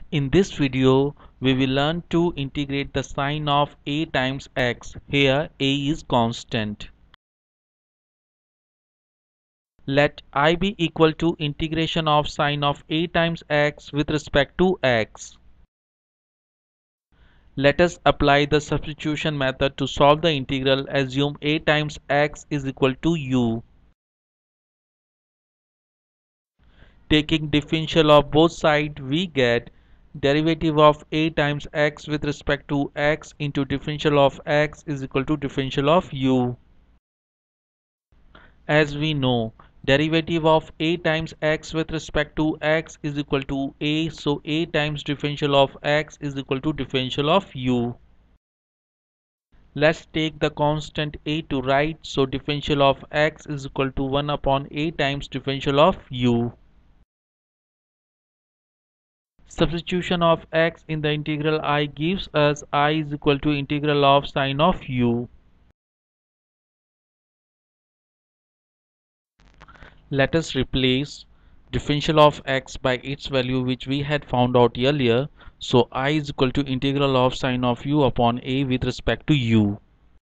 In this video, we will learn to integrate the sine of a times x. Here a is constant. Let I be equal to integration of sine of a times x with respect to x. Let us apply the substitution method to solve the integral. Assume a times x is equal to u. Taking differential of both sides, we get derivative of a times x with respect to x into differential of x is equal to differential of u. As we know, derivative of a times x with respect to x is equal to a, so a times differential of x is equal to differential of u. Let's take the constant a to right, so differential of x is equal to 1 upon a times differential of u. Substitution of x in the integral I gives us I is equal to integral of sine of u. Let us replace differential of x by its value which we had found out earlier. So I is equal to integral of sine of u upon a with respect to u.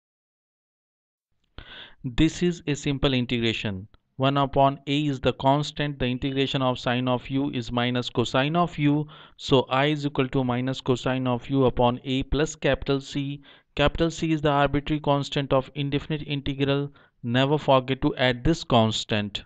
This is a simple integration. 1 upon a is the constant. The integration of sine of u is minus cosine of u. So I is equal to minus cosine of u upon a plus capital C. Capital C is the arbitrary constant of indefinite integral. Never forget to add this constant.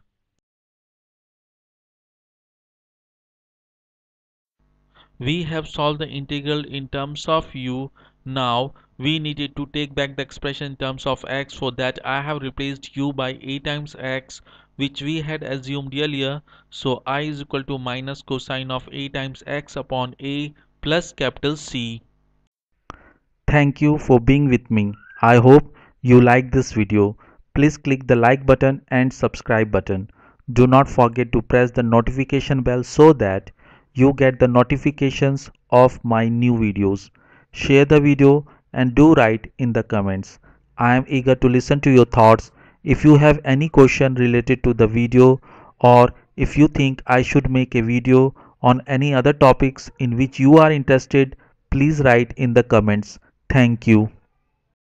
We have solved the integral in terms of u. Now we needed to take back the expression in terms of x. For that I have replaced u by a times x, which we had assumed earlier. So I is equal to minus cosine of a times x upon a plus capital C. Thank you for being with me. I hope you like this video. Please click the like button and subscribe button. Do not forget to press the notification bell so that you get the notifications of my new videos. Share the video and do write in the comments. I am eager to listen to your thoughts. If you have any question related to the video, or if you think I should make a video on any other topics in which you are interested, please write in the comments. Thank you.